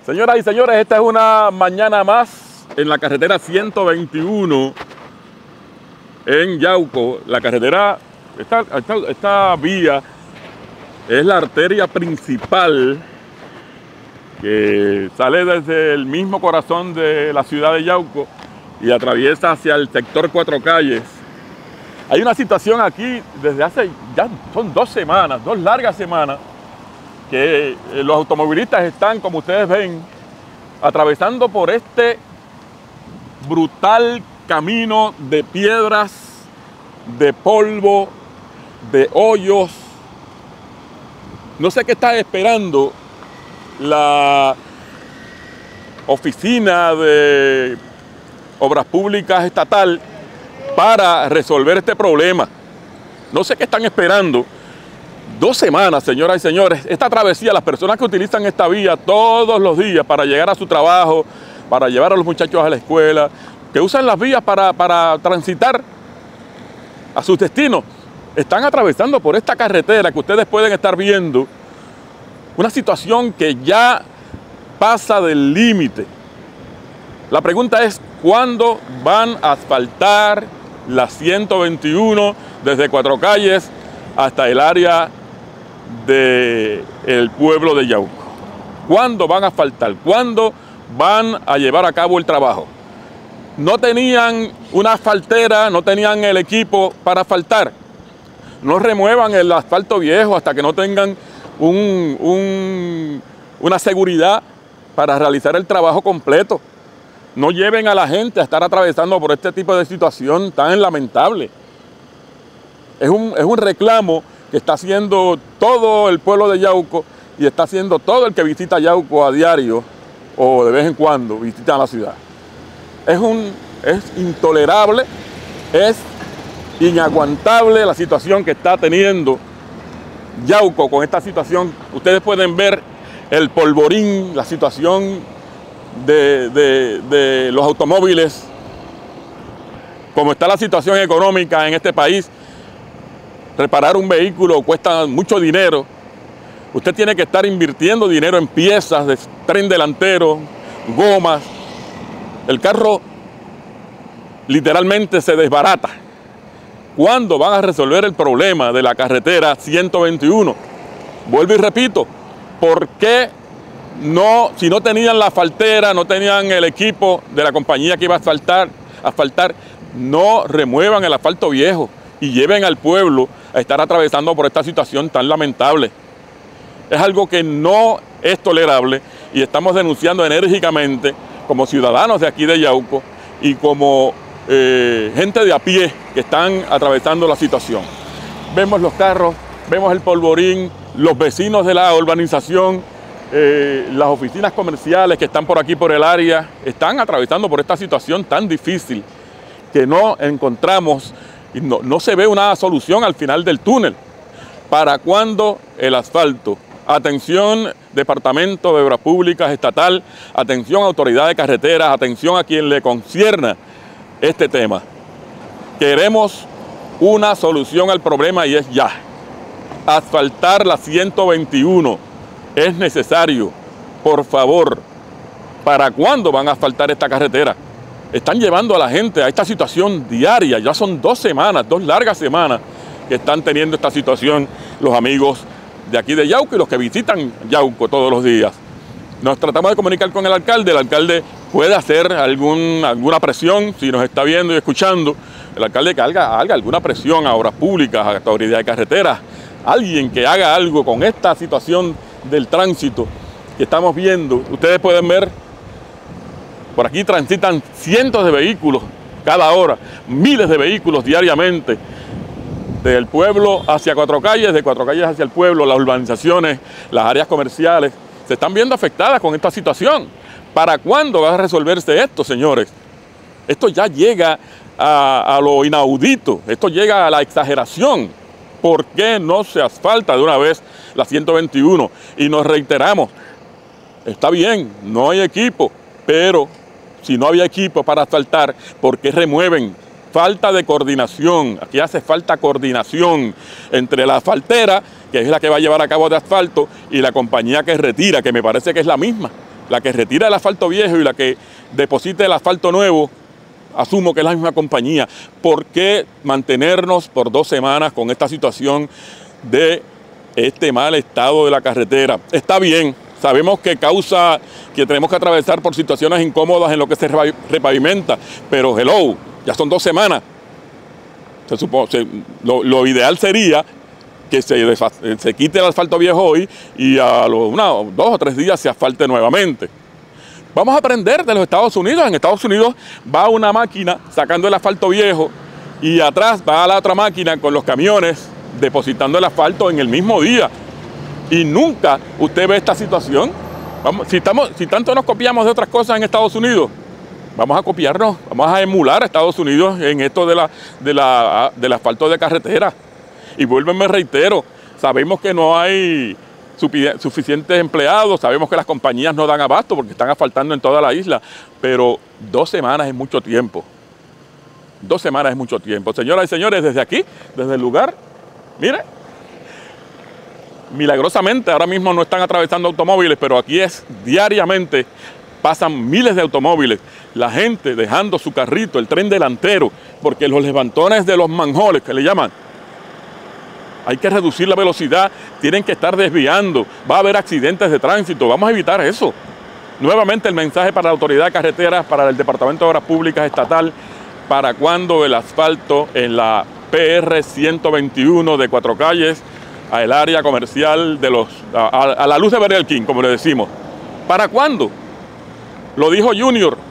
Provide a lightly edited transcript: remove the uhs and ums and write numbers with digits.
Señoras y señores, esta es una mañana más en la carretera 121 en Yauco. La carretera, esta vía es la arteria principal que sale desde el mismo corazón de la ciudad de Yauco y atraviesa hacia el sector Cuatro Calles. Hay una situación aquí desde hace ya son 2 semanas, 2 largas semanas, que los automovilistas están, como ustedes ven, atravesando por este brutal camino de piedras, de polvo, de hoyos. No sé qué está esperando la Oficina de Obras Públicas Estatal para resolver este problema. No sé qué están esperando. 2 semanas, señoras y señores. Esta travesía, las personas que utilizan esta vía todos los días para llegar a su trabajo, para llevar a los muchachos a la escuela, que usan las vías para transitar a sus destinos, están atravesando por esta carretera que ustedes pueden estar viendo, una situación que ya pasa del límite. La pregunta es, ¿cuándo van a asfaltar la 121 desde Cuatro Calles hasta el área del pueblo de Yauco? ¿Cuándo van a asfaltar? ¿Cuándo van a llevar a cabo el trabajo? No tenían una asfaltera, no tenían el equipo para asfaltar. No remuevan el asfalto viejo hasta que no tengan una seguridad para realizar el trabajo completo. No lleven a la gente a estar atravesando por este tipo de situación tan lamentable. Es un reclamo que está haciendo todo el pueblo de Yauco y está haciendo todo el que visita Yauco a diario o de vez en cuando visita la ciudad. Es intolerable, es inaguantable la situación que está teniendo Yauco con esta situación. Ustedes pueden ver el polvorín, la situación de los automóviles, como está la situación económica en este país. Reparar un vehículo cuesta mucho dinero. Usted tiene que estar invirtiendo dinero en piezas de tren delantero, gomas. El carro literalmente se desbarata. ¿Cuándo van a resolver el problema de la carretera 121? Vuelvo y repito, ¿por qué no, si no tenían la asfaltera, no tenían el equipo de la compañía que iba a asfaltar, no remuevan el asfalto viejo y lleven al pueblo a estar atravesando por esta situación tan lamentable? Es algo que no es tolerable y estamos denunciando enérgicamente como ciudadanos de aquí de Yauco y como gente de a pie que están atravesando la situación. Vemos los carros, vemos el polvorín, los vecinos de la urbanización, las oficinas comerciales que están por aquí por el área, están atravesando por esta situación tan difícil que no encontramos y no se ve una solución al final del túnel. ¿Para cuándo el asfalto? Atención, Departamento de Obras Públicas Estatal, atención, Autoridad de Carreteras, atención a quien le concierna este tema. Queremos una solución al problema y es ya. Asfaltar la 121 es necesario. Por favor, ¿para cuándo van a asfaltar esta carretera? Están llevando a la gente a esta situación diaria. Ya son 2 semanas, 2 largas semanas que están teniendo esta situación los amigos de aquí de Yauco y los que visitan Yauco todos los días. Nos tratamos de comunicar con el alcalde puede hacer alguna presión, si nos está viendo y escuchando, el alcalde que haga alguna presión a Obras Públicas, a la Autoridad de Carreteras, alguien que haga algo con esta situación del tránsito que estamos viendo. Ustedes pueden ver, por aquí transitan cientos de vehículos cada hora, miles de vehículos diariamente, del pueblo hacia Cuatro Calles, de Cuatro Calles hacia el pueblo, las urbanizaciones, las áreas comerciales, se están viendo afectadas con esta situación. ¿Para cuándo va a resolverse esto, señores? Esto ya llega a lo inaudito, esto llega a la exageración. ¿Por qué no se asfalta de una vez la 121? Y nos reiteramos, está bien, no hay equipo, pero si no había equipo para asfaltar, ¿por qué remueven? Falta de coordinación. Aquí hace falta coordinación entre la asfaltera, que es la que va a llevar a cabo de asfalto, y la compañía que retira, que me parece que es la misma. la que retira el asfalto viejo y la que deposita el asfalto nuevo, asumo que es la misma compañía. ¿Por qué mantenernos por 2 semanas con esta situación de este mal estado de la carretera? Está bien, sabemos que causa que tenemos que atravesar por situaciones incómodas en lo que se repavimenta, pero hello, ya son 2 semanas. Lo ideal sería que se quite el asfalto viejo hoy y a los 2 o 3 días se asfalte nuevamente. Vamos a aprender de los Estados Unidos. En Estados Unidos va una máquina sacando el asfalto viejo y atrás va la otra máquina con los camiones depositando el asfalto en el mismo día. Y nunca usted ve esta situación. Si tanto nos copiamos de otras cosas en Estados Unidos, vamos a copiarnos, vamos a emular a Estados Unidos en esto del asfalto de carretera. Y vuelvo, me reitero, sabemos que no hay suficientes empleados, sabemos que las compañías no dan abasto porque están asfaltando en toda la isla, pero 2 semanas es mucho tiempo. 2 semanas es mucho tiempo. Señoras y señores, desde aquí, desde el lugar, mire, milagrosamente ahora mismo no están atravesando automóviles, pero aquí diariamente pasan miles de automóviles, la gente dejando su carrito, el tren delantero, porque los levantones de los manholes, que le llaman, hay que reducir la velocidad, tienen que estar desviando, va a haber accidentes de tránsito, vamos a evitar eso. Nuevamente el mensaje para la Autoridad de Carreteras, para el Departamento de Obras Públicas Estatal, para cuando el asfalto en la PR 121 de 4 calles, al área comercial a la luz de Burger King, como le decimos. ¿Para cuándo? Lo dijo Junior,